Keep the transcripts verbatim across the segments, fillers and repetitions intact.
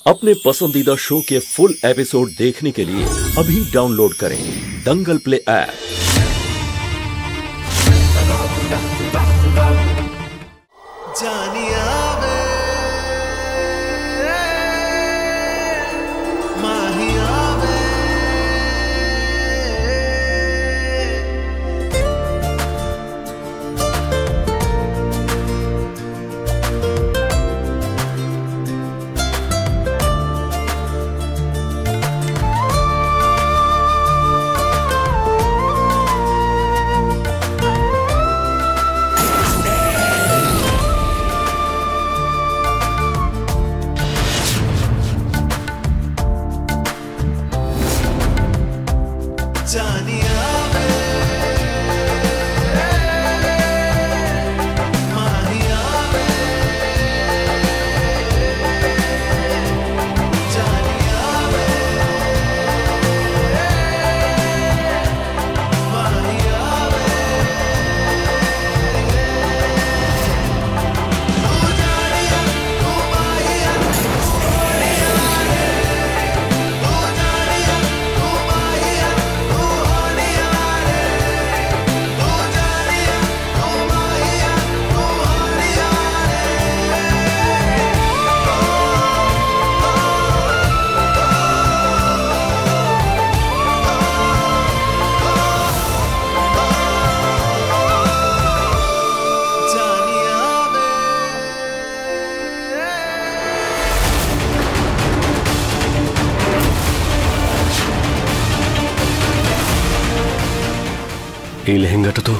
अपने पसंदीदा शो के फुल एपिसोड देखने के लिए अभी डाउनलोड करें दंगल प्ले ऐप। जानिया वे माहिया वे जानिया वे माहिया वे जानिया वे माहिया वे तू जानिया तू माहिया सोनिया रे तू जानिया तू माहिया এই লেহেঙ্গাটা তো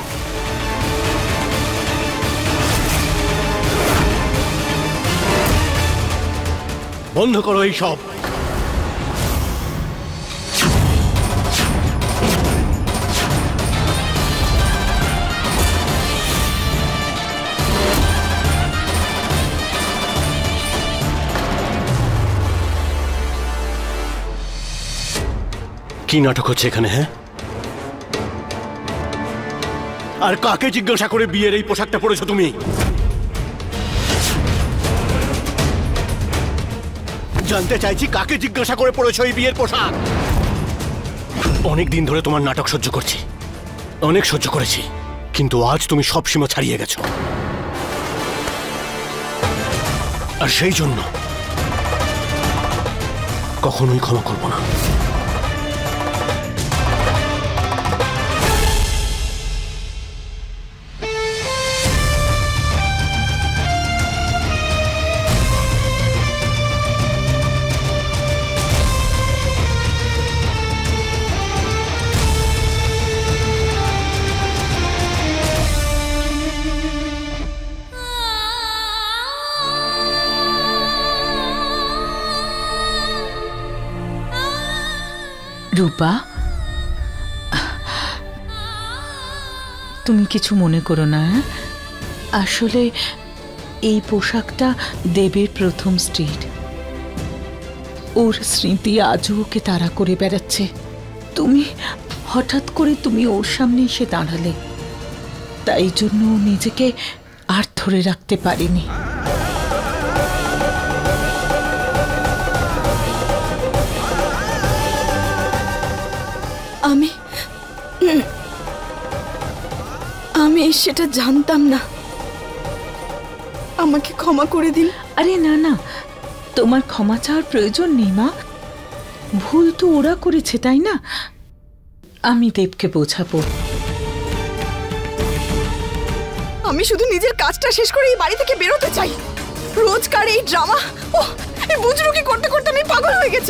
বন্ধ করো এই সব। কি নাটক হচ্ছে এখানে? হ্যাঁ, আর কাকে জিজ্ঞাসা করে বিয়ের এই পোশাকটা পরেছো তুমি? জানতে চাইছি কাকে জিজ্ঞাসা করে পরেছো এই বিয়ের পোশাক? অনেক দিন ধরে তোমার নাটক সহ্য করছি, অনেক সহ্য করেছি, কিন্তু আজ তুমি সব সীমা ছাড়িয়ে গেছো, আর সেই জন্য কখনোই ক্ষমা করব না। রূপা, তুমি কিছু মনে করো না। আসলে এই পোশাকটা দেবের প্রথম স্ত্রীর, ওর স্মৃতি আজও ওকে তাড়া করে বেড়াচ্ছে। তুমি হঠাৎ করে তুমি ওর সামনে এসে দাঁড়ালে, তাই জন্য ও নিজেকে আর ধরে রাখতে পারেনি। আমি আমি সেটা জানতাম না, আমাকে ক্ষমা করে দিন। আরে না না, তোমার ক্ষমা চাওয়ার প্রয়োজন নেই মা, ভুল তো ওরা করেছে তাই না? আমি দেবকে বোঝাবো। আমি শুধু নিজের কাজটা শেষ করে এই বাড়ি থেকে বেরোতে চাই। রোজকার এই ড্রামা, ও এই বুজরুকি করতে করতে আমি পাগল হয়ে গেছি।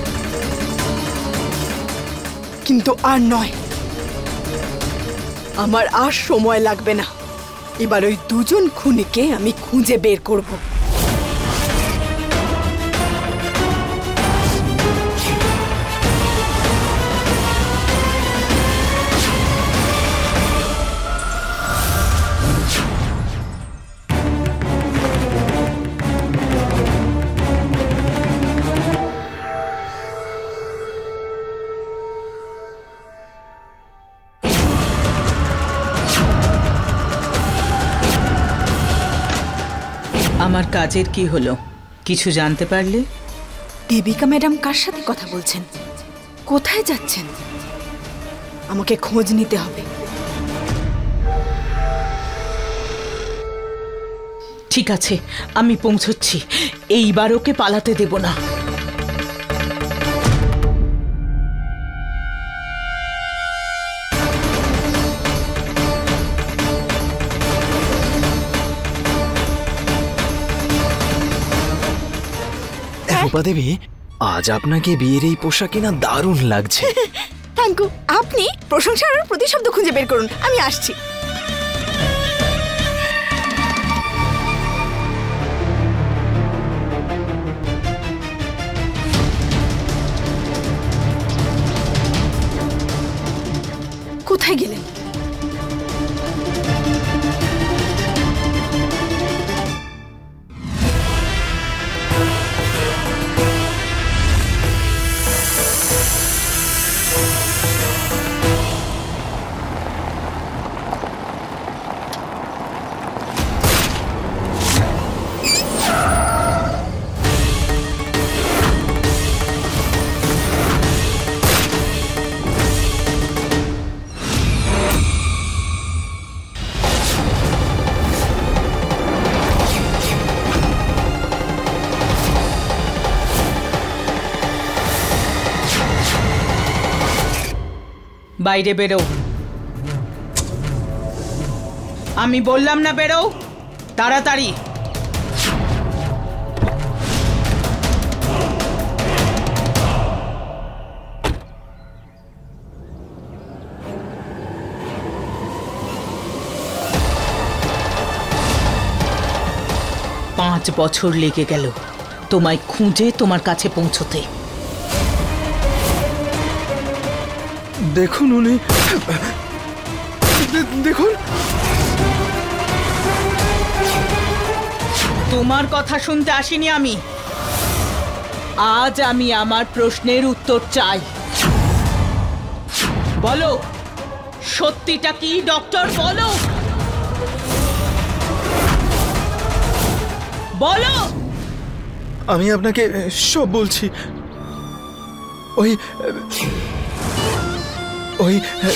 কিন্তু আর নয়, আমার আর সময় লাগবে না। এবার ওই দুজন খুনিকে আমি খুঁজে বের করব। আমার কাজের কি হলো, কিছু জানতে পারলে? দেবিকা ম্যাডাম কার সাথে কথা বলছেন? কোথায় যাচ্ছেন? আমাকে খোঁজ নিতে হবে। ঠিক আছে, আমি পৌঁছচ্ছি। এইবার ওকে পালাতে দেব না। রূপা দেবী, আজ আপনাকে বিয়ের এই পোশাকে না দারুণ লাগছে। Thank you. আপনি প্রশংসার প্রতিশব্দ খুঁজে বের করুন, আমি আসছি। কোথায় গেলেন? বাইরে বেরো। আমি বললাম না বেরো, তাড়াতাড়ি। পাঁচ বছর লেগে গেল তোমায় খুঁজে তোমার কাছে পৌঁছতে। দেখুন উনি, দেখুন। তোমার কথা শুনতে আসিনি আমি। আজ আমি আমার প্রশ্নের উত্তর চাই। বলো, সত্যিটা কি ডক্টর? বলো বলো। আমি আপনাকে সব বলছি। ওই ওই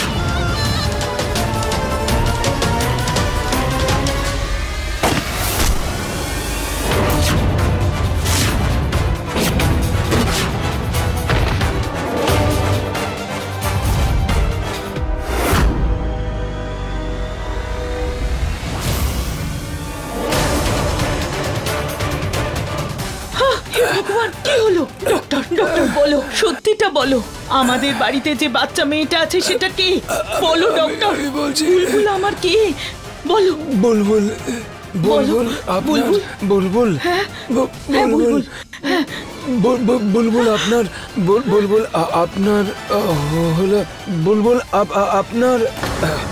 ভগবান, কি হলো? ডক্টর ডক্টর বলো, সত্যিটা বলো। আমাদের বাড়িতে যে বাচ্চা মেয়েটা আছে সেটা কি? বলো ডক্টর। বলছি, বুলবুল আমার কি? বলো। বুলবুল, বুলবুল, বুলবুল। বুলবুল, হ্যাঁ বুলবুল, বুলবুল। হ্যাঁ বুল- বুল- বুলবুল আপনার, বুল- বুলবুল আ- আপনার আহ, হলো বুলবুল আপ- আ- আপনার আহ,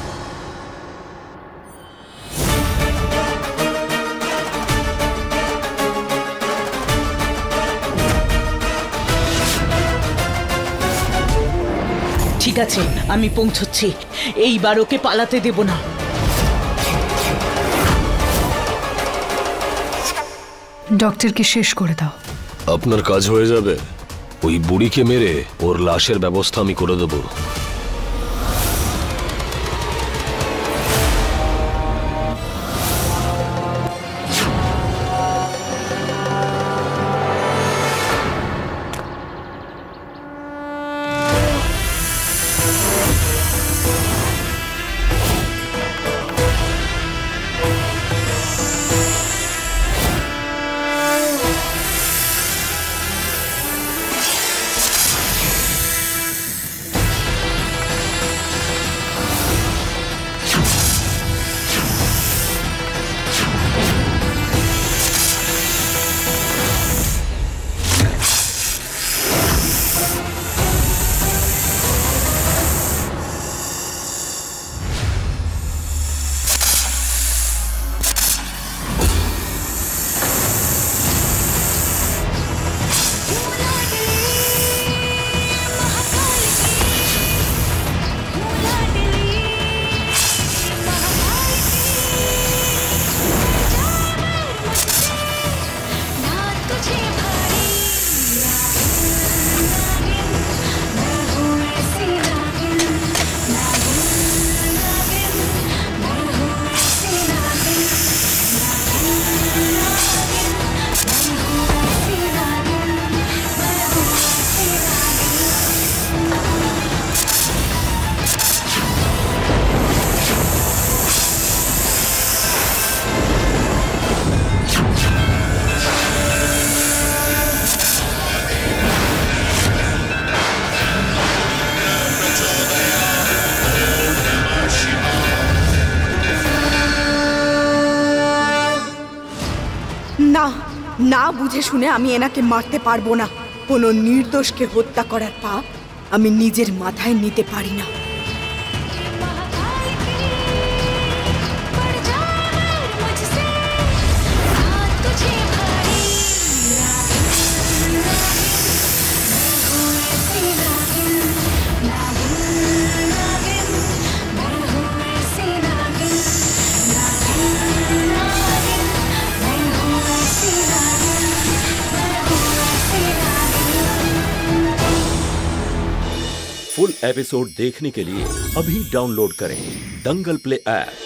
ঠিক আছে, আমি পৌঁছচ্ছি। এইবার ওকে পালাতে দেব না। ডক্টরকে শেষ করে দাও। আপনার কাজ হয়ে যাবে। ওই বুড়িকে মেরে ওর লাশের ব্যবস্থা আমি করে দেব। বুঝে শুনে আমি এনাকে মারতে পারবো না। কোনো নির্দোষকে হত্যা করার পাপ আমি নিজের মাথায় নিতে পারি না। फुल एपिसोड देखने के लिए अभी डाउनलोड करें दंगल प्ले ऐप।